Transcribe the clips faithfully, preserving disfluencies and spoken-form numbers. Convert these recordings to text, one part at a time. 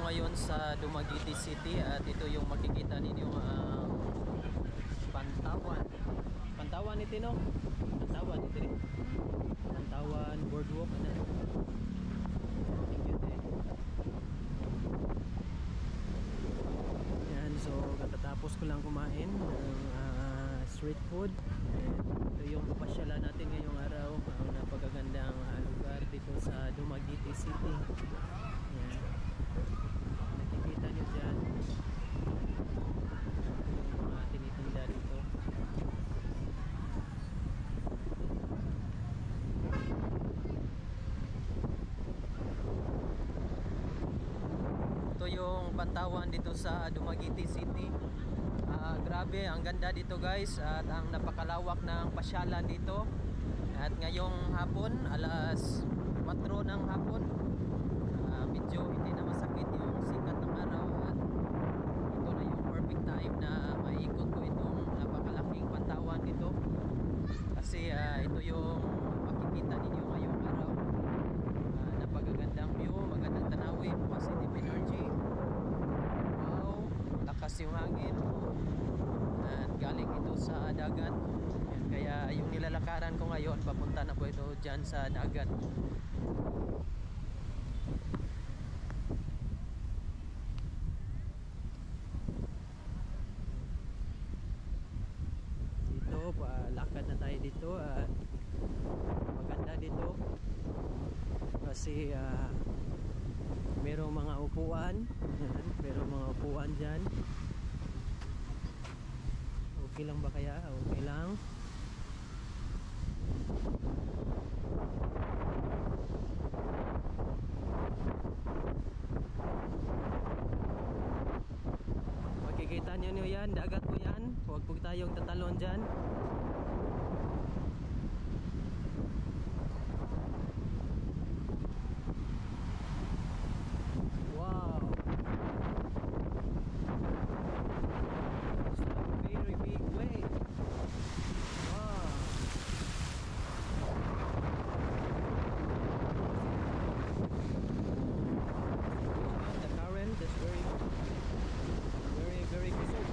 ngayon sa Dumaguete City at ito yung makikita ninyo ang Pantawan. Pantawan ito no? Pantawan ito rin. Pantawan boardwalk ano? Cute eh. Yan, so katatapos ko lang kumain ng uh, street food. And ito yung pasyalan natin ngayong araw, ang napakagandang uh, lugar dito sa Dumaguete City. Yan. Nakikita nyo dyan yung mga tinitinda dito. Ito yung Pantawan dito sa Dumaguete City. Uh, grabe, ang ganda dito guys, at ang napakalawak ng pasyalan dito. At ngayong hapon, alas kwatro ng hapon, uh, medyo hindi na masakit yung sikat ng araw at ito na yung perfect time na maiikot ko itong napakalaking Pantawan dito. Kasi uh, ito yung makikita ninyo ngayong araw. Uh, napakagandang view, magandang tanawin, positive energy. Wow, lakas yung hangin. At galing ito sa dagat. Yan, kaya yung nilalakaran ko ngayon, papunta na po ito dyan sa dagat. Dito, palakad na tayo dito. At maganda dito kasi uh, merong mga upuan. Yan, merong mga upuan dyan. Okay lang ba kaya? Okay lang. Makikita nyo nyo yan, dagat po yan. Huwag po tayong tatalon dyan. Wow, it's a very big wave. Wow. The current is very very very good.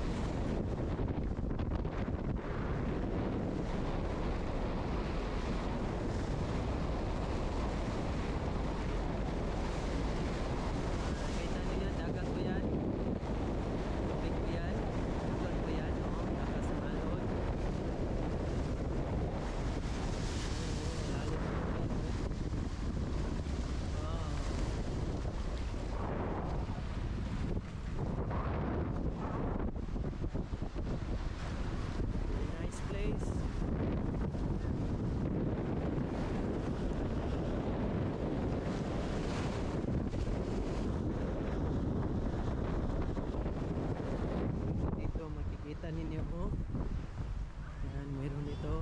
Kita ninyo po. Yan, meron dito.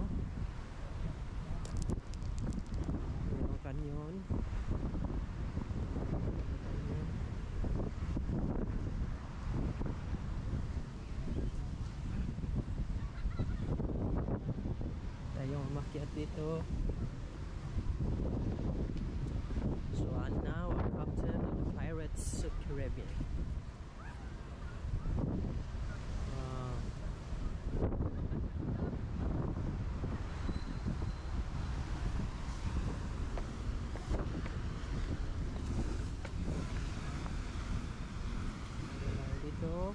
Merong kanyon. Tayong umakyat dito. So I'm now a captain of the Pirates of the Caribbean. Dito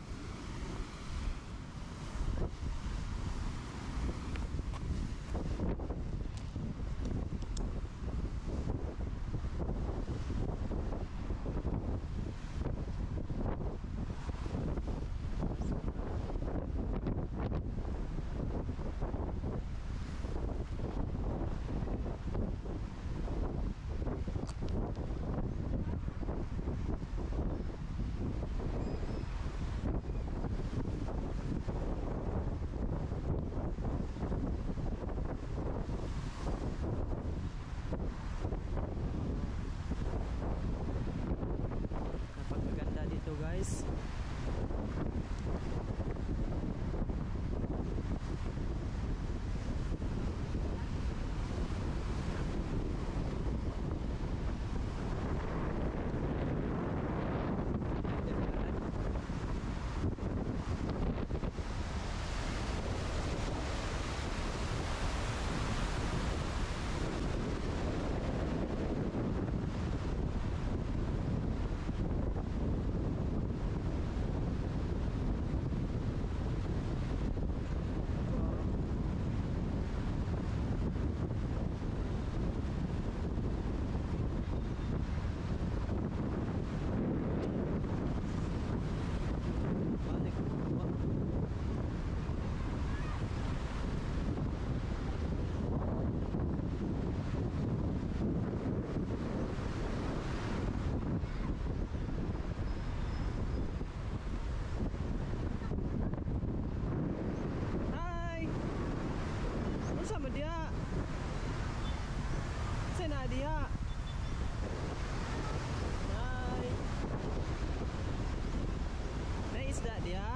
diha. Hi. May isda diha.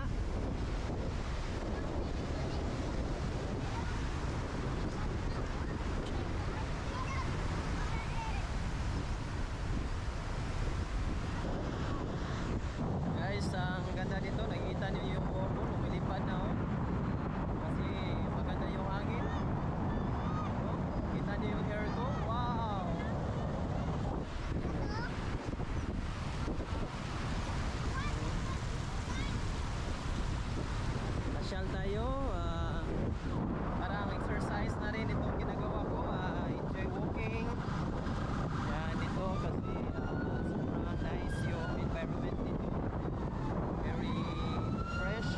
Guys, ang ganda dito, nakikita niyo yung orbo, lumilipad na oh. Kasi maganda yung hangin. Oh, kita niyo yung hair ko. Wow. Pasyal tayo, ah, parang exercise na rin itong ginagawa ko. Ah, enjoy walking. Yan dito kasi ah, sobrang nice yung environment dito. Very fresh.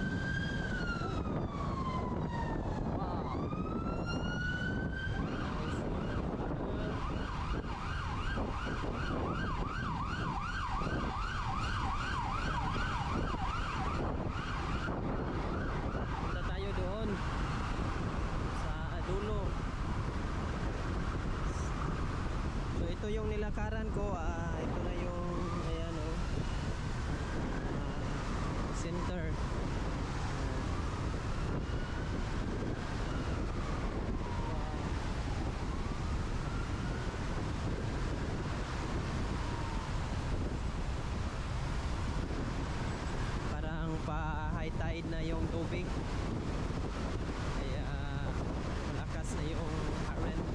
Wow. Punta tayo doon sa dulo. So ito yung nilakaran ko. Ah, ito na yung ayan oh. Ah, center. Parang pa high tide na yung tubig. Kaya malakas na yung current.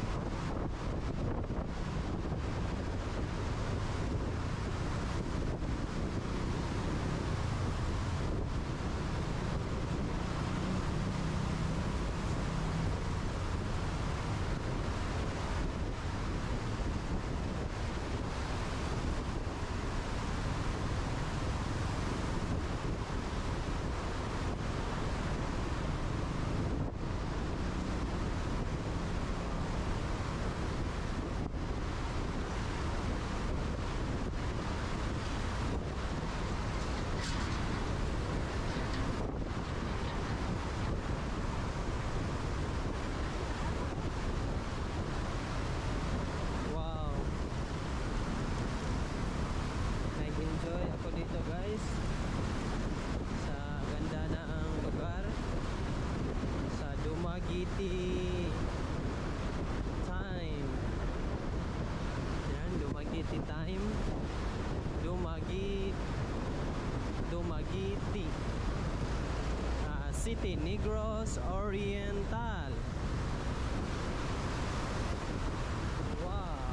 Wow. Nag-enjoy ako dito guys. Sa ganda na ang lugar. Sa Dumaguete time. Yan, Dumaguete time. Dumaguete Dumaguete ah, City, Negros Oriental. Wow.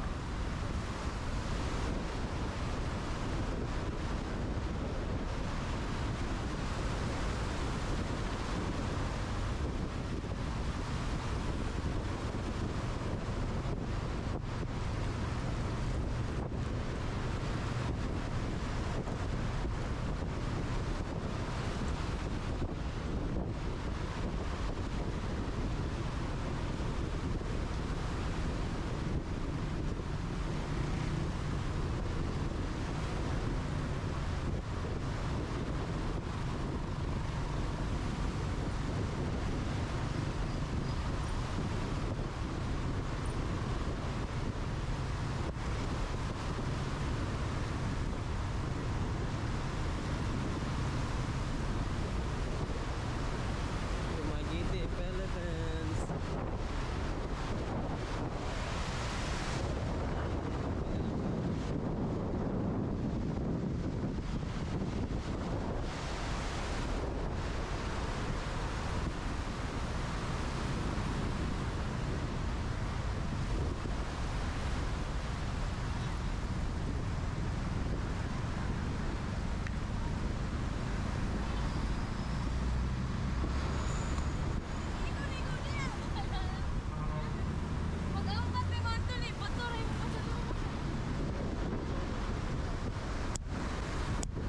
Dumaguete, Philippines.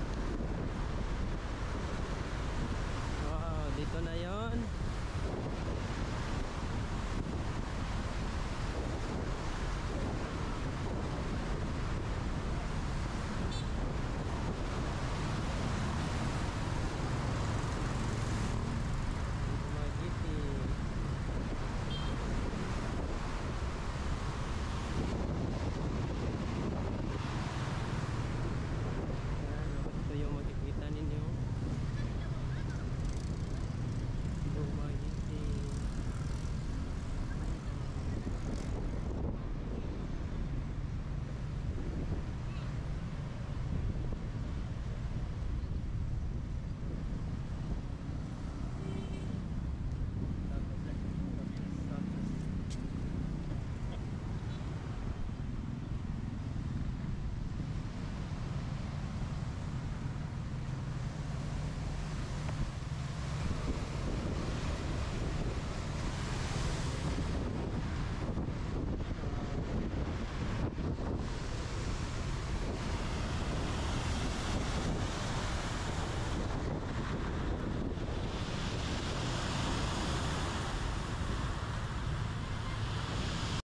Wow, dito na yon.